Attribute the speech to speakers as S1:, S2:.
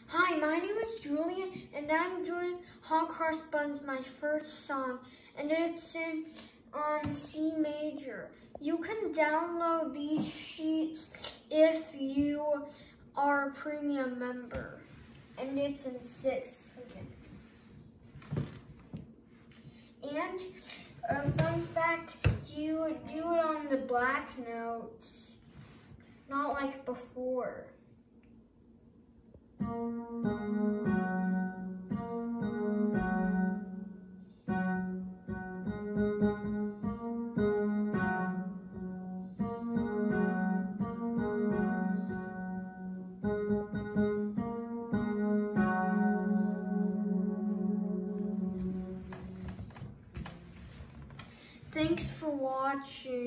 S1: Hi, my name is Julian, and I'm doing Crossed Buns, my first song, and it's in C major. You can download these sheets if you are a premium member, and it's in 6. And a fun fact, you do it on the black notes, not like before. Thanks for watching.